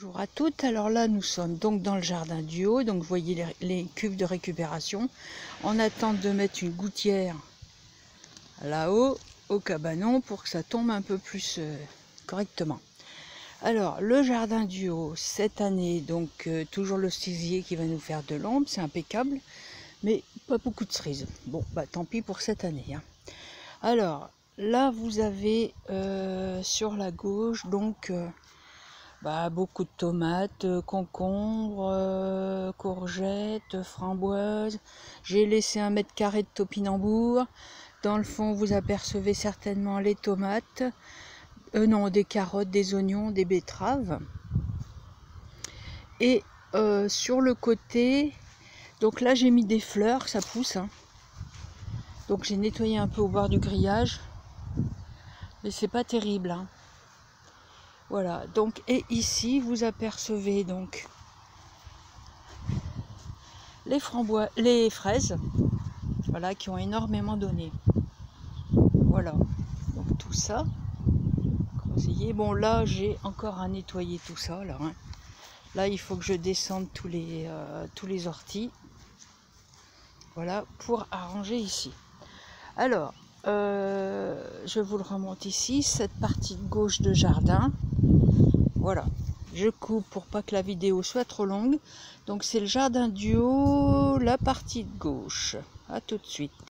Bonjour à toutes, alors là nous sommes donc dans le jardin du haut, donc vous voyez les cuves de récupération. On attend de mettre une gouttière là-haut au cabanon pour que ça tombe un peu plus correctement. Alors le jardin du haut cette année, donc toujours le cerisier qui va nous faire de l'ombre, c'est impeccable, mais pas beaucoup de cerises. Bon bah tant pis pour cette année, hein. Alors là vous avez sur la gauche donc beaucoup de tomates, concombres, courgettes, framboises. J'ai laissé 1 m² de topinambour. Dans le fond, vous apercevez certainement les tomates. Non, des carottes, des oignons, des betteraves. Et sur le côté, donc là j'ai mis des fleurs, ça pousse, hein. Donc j'ai nettoyé un peu au bord du grillage. Mais c'est pas terrible, hein. Voilà, donc et ici vous apercevez donc les fraises, voilà, qui ont énormément donné. Voilà, donc tout ça, groseillier. Bon là j'ai encore à nettoyer tout ça là, hein. Là il faut que je descende tous les orties, voilà, pour arranger ici. Alors je vous le remonte ici, cette partie de gauche de jardin. Voilà, je coupe pour pas que la vidéo soit trop longue. Donc c'est le jardin du haut, la partie de gauche. À tout de suite.